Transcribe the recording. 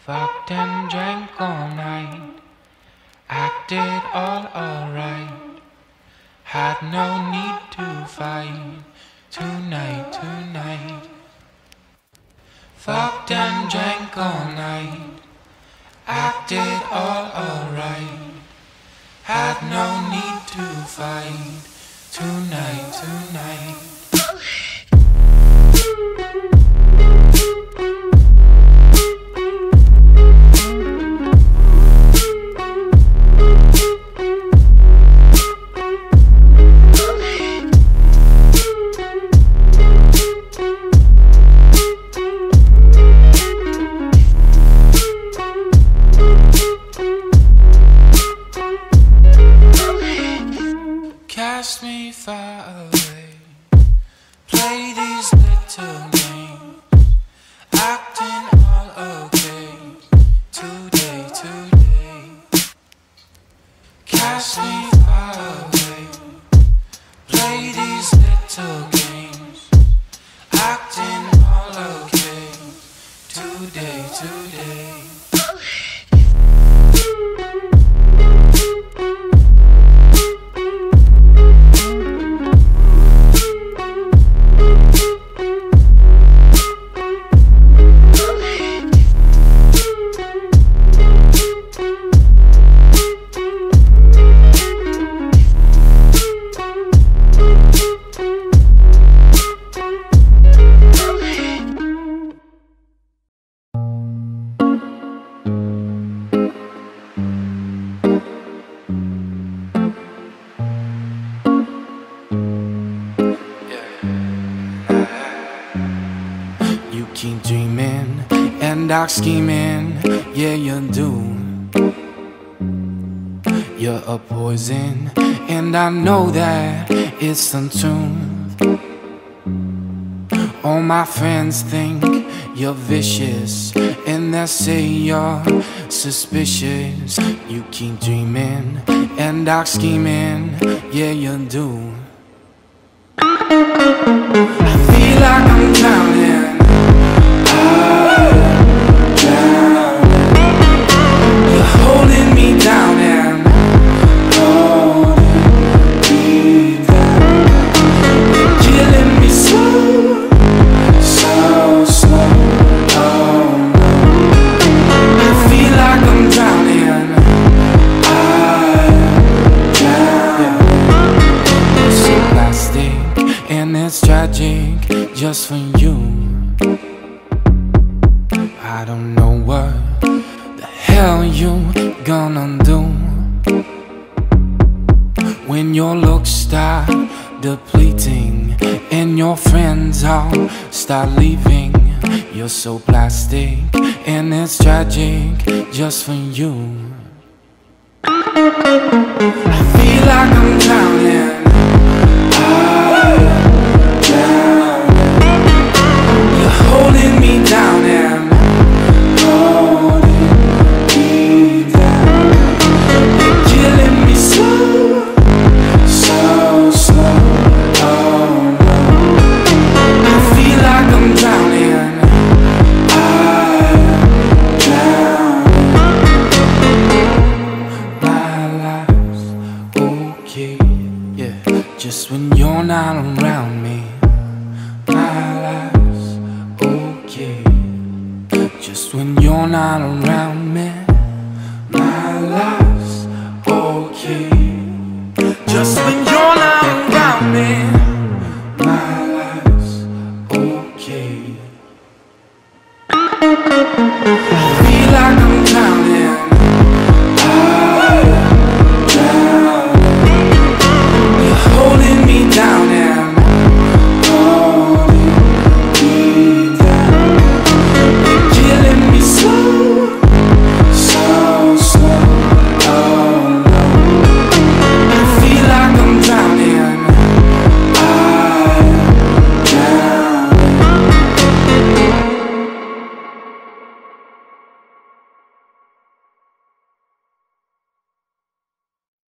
Fucked and drank all night, acted all alright. Had no need to fight tonight, tonight. Fucked and drank all night, acted all alright. Had no need to fight tonight, tonight. Cast me far away, play these little games, acting all okay, today, today. Cast me far away, play these little games, acting all okay, today, today. You keep dreaming and dark scheming, yeah you do. You're a poison and I know that it's the truth. All my friends think you're vicious and they say you're suspicious. You keep dreaming and dark scheming, yeah you do. I feel like I'm drowning, you're holding me down and holding me down. You're killing me slow, so slow. Oh no, I feel like I'm drowning. I'm drowning. It's so plastic and it's tragic just for you. I don't know what the hell you gonna do when your looks start depleting and your friends all start leaving. You're so plastic and it's tragic just for you. I feel like I'm drowning. I'm drowning. You're holding me down and just when you're not around me, my life's okay. Just when you're not around